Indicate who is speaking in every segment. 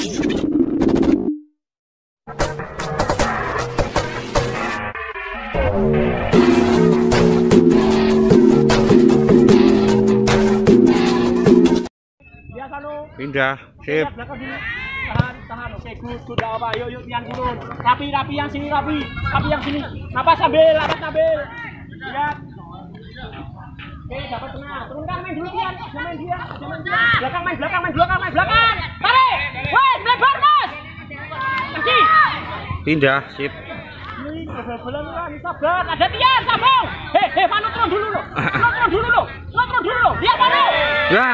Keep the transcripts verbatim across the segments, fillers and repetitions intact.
Speaker 1: Pindah, sip.
Speaker 2: Tahan, tahan. Oke, good, good. Apa? Yuk, yuk, Tian turun. Rapi, rapi yang sini, rapi. Rapi yang sini. Napas sambil, napas sambil. Lihat. Oke, dapat tengah. Turunkan, main dulu, Tian. Jangan main dia, jangan main dia. Belakang, main belakang, main belakang, main belakang. Tarik. Woi, melebar, Mas. Kasih.
Speaker 1: Pindah, sip.
Speaker 2: Ini bola-bola nih, sabar. Ada Tian, sambung. Hei, hei, Manu turun dulu lo. Turun dulu lo. Turun dulu lo. Lihat Manu.
Speaker 1: Ya.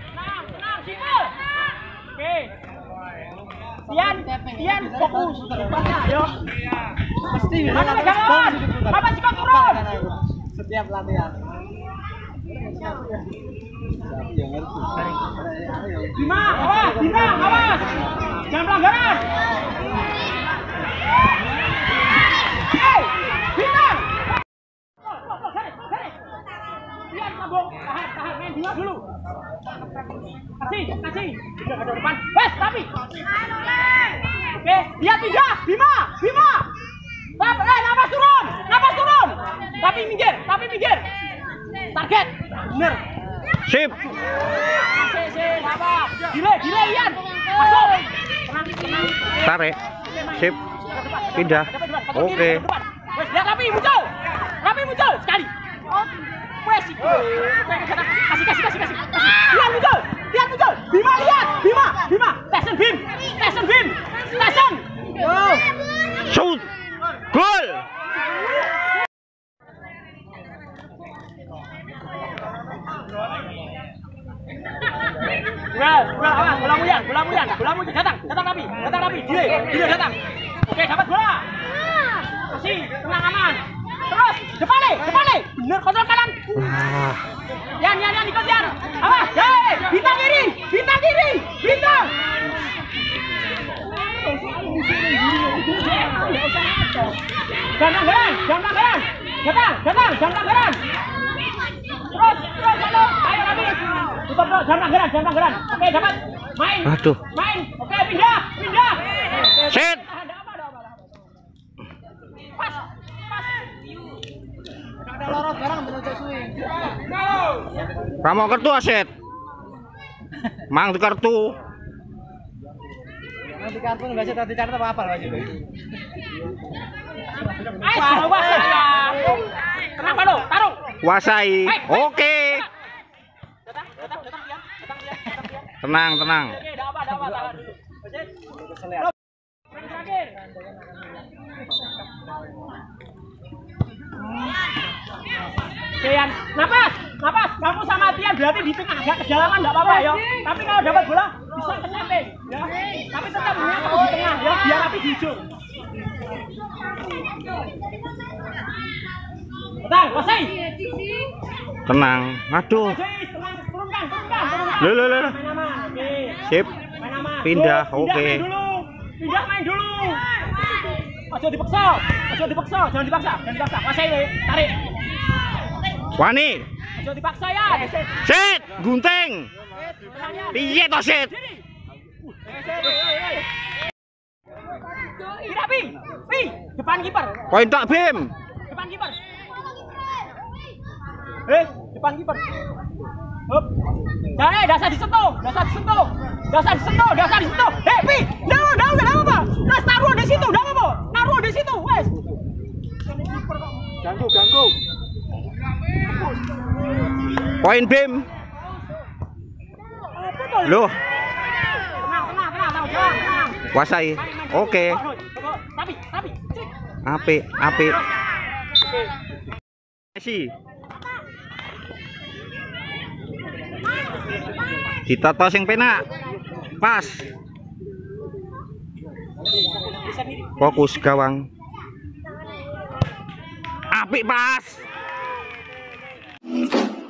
Speaker 2: Tian, Tian fokus. Ayo. Pasti mana pegangan? Apa sih kau turun?
Speaker 3: Setiap latihan.
Speaker 2: Bima, awas, Bima, awas. Jangan pelanggaran. Hei, Bima. Tian sambung, tahan, tahan, main dua dulu. Kasih, kasih. Udah ke depan. Wes, tapi. Oke, lihat tiga, Bima, Bima. Tapi, eh, napas turun, napas turun. Tapi minggir, tapi minggir. Target, bener.
Speaker 1: Sip.
Speaker 2: Sip, sip, apa? Delay, delay, Ian. Masuk. Tenang, tenang.
Speaker 1: Tarik. Sip. Pindah. Oke.
Speaker 2: Wes, lihat Rapi muncul. Rapi muncul sekali. Wes. Kasih, kasih, kasih, kasih. Lihat muncul, lihat muncul. Bima lihat, Bima, Bima. Tyson Bim, Tyson Bim, Tyson. Oh.
Speaker 1: Shoot. Gol.
Speaker 2: Well, well, awas, bola Muyan, bola Muyan, bola Muyan, datang, datang Rapi, datang Rapi, delay, delay datang. Oke, dapat bola. Kasih, tenang aman. Terus, depan nih, depan nih. Bener, kontrol kanan.
Speaker 1: Wah.
Speaker 2: Yan, Yan, Yan, ikut Yan. Awas, hei, bintang kiri, bintang kiri, bintang. Jangan pelanggaran, jangan pelanggaran. Datang, datang, jangan pelanggaran. Terus, terus, ayo, ayo Rapi. Tutup, jangan pelanggaran, jangan pelanggaran. Oke, dapat. Main.
Speaker 1: Aduh.
Speaker 2: Main. Oke, pindah, pindah.
Speaker 1: Set.
Speaker 2: Pas, pas.
Speaker 3: Ada lorot barang menuju swing.
Speaker 1: Kamu kartu aset. Mang di kartu.
Speaker 3: Nanti kartu nggak bisa tadi kartu apa apa lagi.
Speaker 2: Ayo, wasai. Kenapa lo? Taruh.
Speaker 1: Kuasai. Oke.
Speaker 2: Datang, datang, datang dia, datang dia, datang dia.
Speaker 1: Tenang, tenang.
Speaker 2: Oke, enggak apa, enggak apa, tahan dulu. Oke. Terakhir. Tian, napas, napas. Kamu sama Tian berarti di tengah, agak kedalaman enggak apa-apa ya. Tapi kalau dapat bola bisa ke samping, ya. Tapi tetap punya kamu di tengah, ya. Biar Rapi di ujung. Tenang, wasai.
Speaker 1: Tenang. Aduh.
Speaker 2: Tenang, turunkan, turunkan, turunkan.
Speaker 1: Lo, lo, lo.
Speaker 2: Main aman, oke.
Speaker 1: Sip.
Speaker 2: Main aman.
Speaker 1: Pindah,
Speaker 2: Loh,
Speaker 1: oke.
Speaker 2: Pindah main dulu. Pindah main dulu. Ojo dipaksa, ojo dipaksa, jangan dipaksa, jangan dipaksa. Wasai le, tarik.
Speaker 1: Wani.
Speaker 2: Ojo dipaksa ya.
Speaker 1: Set. Gunting. Piye to set?
Speaker 2: Tidak pi, pi, depan kiper.
Speaker 1: Poin tak Bim.
Speaker 2: Depan kiper. Eh, depan kiper. Hop. Jangan, eh, dasar disentuh, dasar disentuh, dasar disentuh, dasar disentuh. Eh, pi, daun, daun, daun apa? Terus taruh di situ, daun apa? Naruh di situ, wes.
Speaker 3: Ganggu, ganggu.
Speaker 1: Poin Bim. Loh.
Speaker 2: Tenang, tenang, tenang, tahu jalan, tenang.
Speaker 1: Kuasai. Oke.
Speaker 2: Tapi, tapi, cik.
Speaker 1: Apik, apik.
Speaker 2: Oke.
Speaker 1: Messi. Ditata sing penak. Pas. Fokus gawang. Apik pas.